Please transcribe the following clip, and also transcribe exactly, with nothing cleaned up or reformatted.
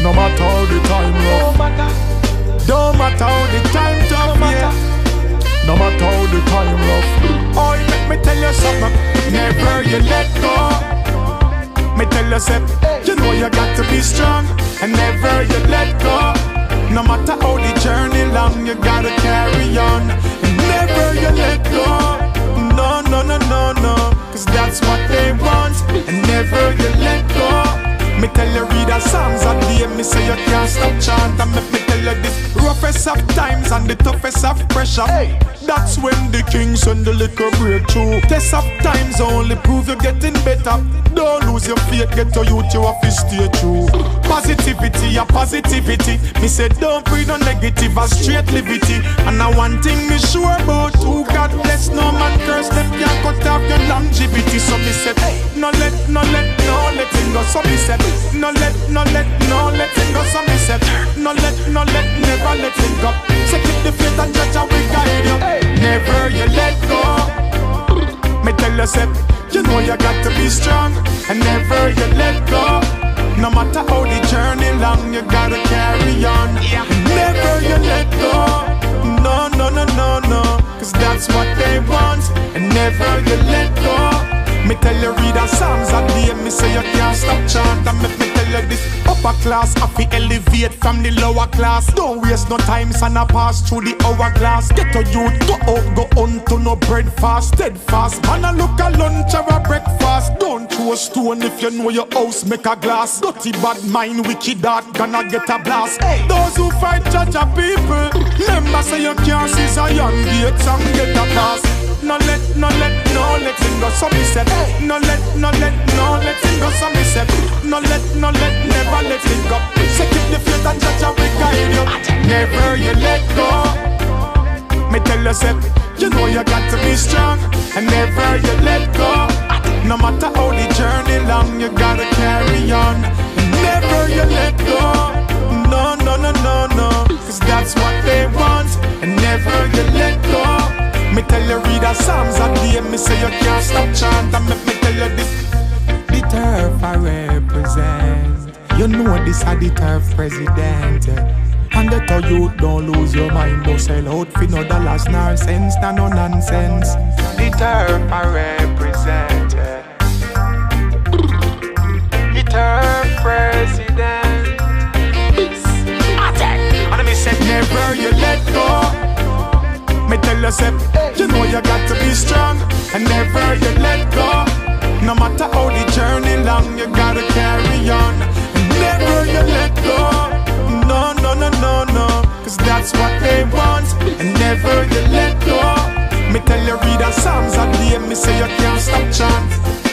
No matter how the time rough, don't matter how the time tough, yeah. No matter how the time rough. Oh, let me tell you something. Never you let go. Me tell you something. You know you got to be strong, and never you let go. No matter how the journey long, you gotta carry on, and never you let go. No, no, no, no, no, cause that's what they want, and never you let go. Me tell you read the Psalms a day, me say you can't stop chant. And make me tell you this roughest of times and the toughest of pressure, hey, that's when the king send the liquor breakthrough. Test of times only prove you're getting better. Don't lose your faith, get your youth, you have to stay true. Positivity, a positivity. Me say don't breathe no negative, a straight liberty. And now one thing me sure about, who God bless, no man curse them, can't cut off your longevity. So me said, hey, no let, no let, no let it go. So me said, no let, no let, no let it go. So me said, no let, no let, never let it go. So keep the faith and judge and we guide you, hey. Never you let go. Me tell you, say, you know you got to be strong, and never you let go. No matter how the journey long, you gotta carry on, yeah. Never you let go. No, no, no, no, no, cause that's what they want, and never you let go. Me tell you read the Psalms a day, me say you can't stop chant. And make me tell you this, upper class have to elevate from the lower class. Don't waste no time, son, I pass through the hourglass. Get a youth, go out, go on to no bread fast. Steadfast, man, I look a lunch or a breakfast. Don't throw a stone if you know your house make a glass. Dirty bad mind, wicked heart, gonna get a blast, hey. Those who fight judge a people, remember say you can't see Zion gates and get a pass. No let, no let, no let it go, so me said. No let, no let, no let it go, so me said. No let, no let, never let it go. So keep the faith and judge and we guide you. Never you let go. Me tell you, say, you know you got to be strong, and never you let go. No matter how the journey long, you gotta carry on, and never you let go. No, no, no, no, no, cause that's what they want, and never you let go. Me tell you read the Psalms a day, me say you can't stop chant. And make me tell you this, the turf I represent. You know this are the turf president. And that how you don't lose your mind, don't sell out for no dollars nor cents, nah no nonsense. The turf I represent. The turf president. And me said never you let go. Me tell you, say, you know you got to be strong, and never you let go. No matter how the journey long, you gotta carry on, and never you let go. No, no, no, no, no, cause that's what they want, and never you let go. Me tell you read the Psalms a day, me say you can't stop chant.